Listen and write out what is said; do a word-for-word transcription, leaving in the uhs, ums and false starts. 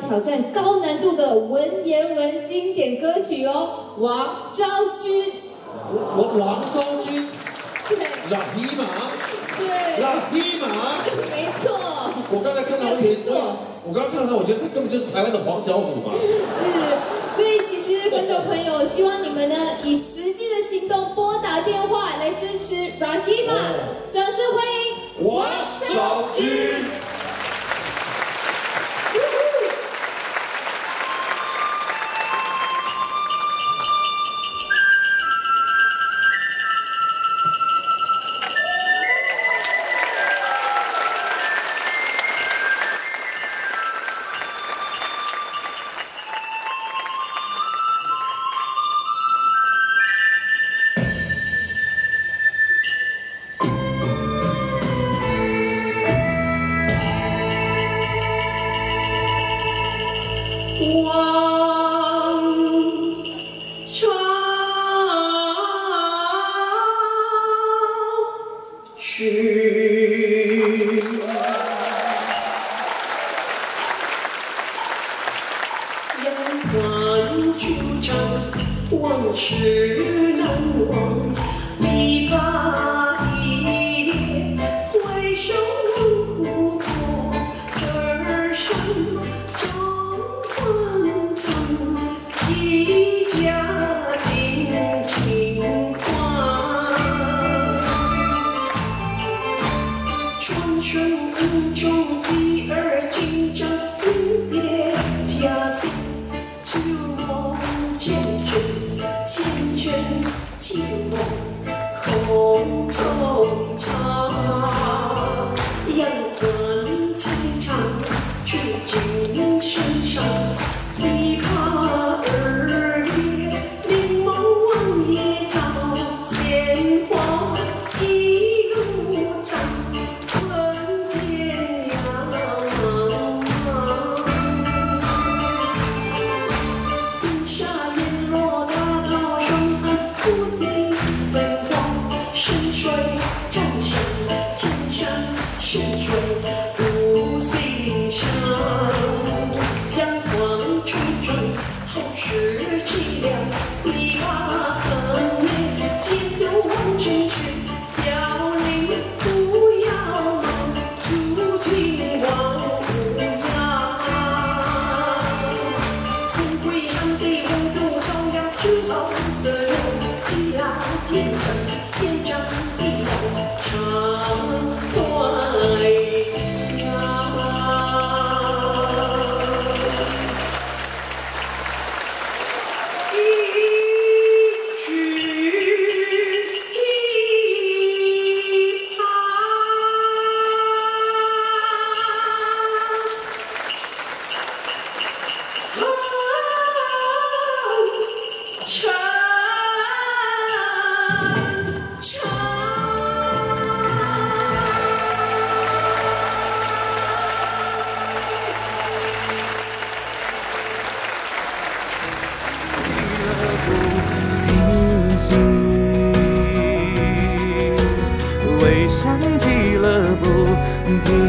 挑战高难度的文言文经典歌曲哦。王昭君， 我王昭君， 对， 拉皮马， 对， 拉皮马， 没错。 我刚才看到，我以为我刚刚看到，我觉得他根本就是台湾的黄小琥嘛。 是，所以其实观众朋友，希望你们呢以实际的行动拨打电话来支持 Rahima， 掌声欢迎王昭君。 王昭君，阳关旧账，往事难忘。一把一列，回首湖泊，这山中万丈，一家定情话。传声中第二紧张，临别家乡，旧梦渐真，渐真旧梦空惆怅。阳关轻唱，曲径深伤，一帕二列，临摹望野草，鲜花一路长，问天涯。冰沙烟落，大道双岸，菩提芬芳，山水沾上天山，山水无心伤。阳光吹转，好事凄凉，一把三年，解读完尘世，飘零不要忙，竹径望无涯。红灰暗地红度照亮，朱红色有地老天长，天长地老常怀乡。一曲一盘长微山俱乐部。